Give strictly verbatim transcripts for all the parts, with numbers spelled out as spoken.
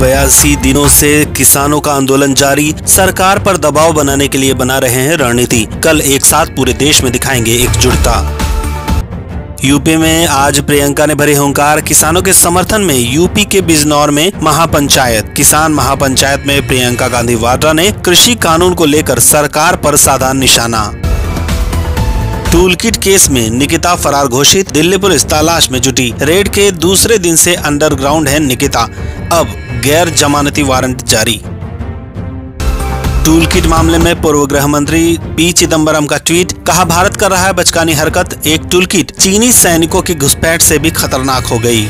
बयासी दिनों से किसानों का आंदोलन जारी, सरकार पर दबाव बनाने के लिए बना रहे हैं रणनीति। कल एक साथ पूरे देश में दिखाएंगे एकजुटता। यूपी में आज प्रियंका ने भरी हुंकार, किसानों के समर्थन में यूपी के बिजनौर में महापंचायत। किसान महापंचायत में प्रियंका गांधी वाड्रा ने कृषि कानून को लेकर सरकार पर साधा निशाना। टूलकिट केस में निकिता फरार घोषित, दिल्ली पुलिस तलाश में जुटी। रेड के दूसरे दिन से अंडरग्राउंड है निकिता, अब गैर जमानती वारंट जारी। टूलकिट मामले में पूर्व गृह मंत्री पी चिदम्बरम का ट्वीट, कहा भारत कर रहा है बचकानी हरकत, एक टूलकिट चीनी सैनिकों की घुसपैठ से भी खतरनाक हो गई।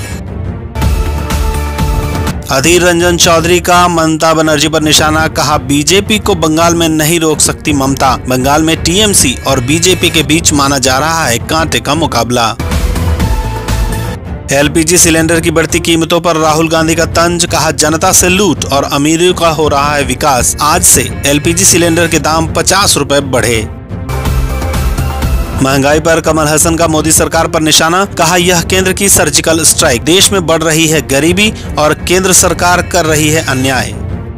अधीर रंजन चौधरी का ममता बनर्जी पर निशाना, कहा बीजेपी को बंगाल में नहीं रोक सकती ममता। बंगाल में टीएमसी और बीजेपी के बीच माना जा रहा है कांटे का मुकाबला। एलपीजी सिलेंडर की बढ़ती कीमतों पर राहुल गांधी का तंज, कहा जनता से लूट और अमीरों का हो रहा है विकास। आज से एलपीजी सिलेंडर के दाम पचास रुपए बढ़े। महंगाई पर कमल हसन का मोदी सरकार पर निशाना, कहा यह केंद्र की सर्जिकल स्ट्राइक, देश में बढ़ रही है गरीबी और केंद्र सरकार कर रही है अन्याय।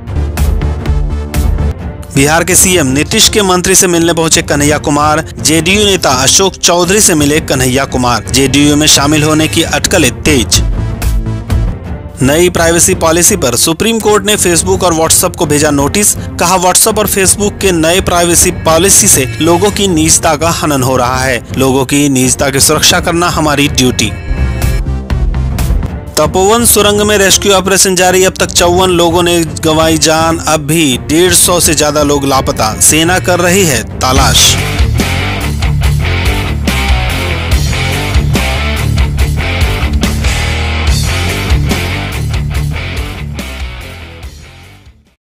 बिहार के सीएम नीतीश के मंत्री से मिलने पहुंचे कन्हैया कुमार। जेडीयू नेता अशोक चौधरी से मिले कन्हैया कुमार। जेडीयू में शामिल होने की अटकलें तेज। नई प्राइवेसी पॉलिसी पर सुप्रीम कोर्ट ने फेसबुक और व्हाट्सएप को भेजा नोटिस, कहा व्हाट्सएप और फेसबुक के नए प्राइवेसी पॉलिसी से लोगों की निजता का हनन हो रहा है। लोगों की निजता की सुरक्षा करना हमारी ड्यूटी। तपोवन सुरंग में रेस्क्यू ऑपरेशन जारी, अब तक चौवन लोगों ने गंवाई जान, अब भी डेढ़ सौ से ज्यादा लोग लापता, सेना कर रही है तलाश।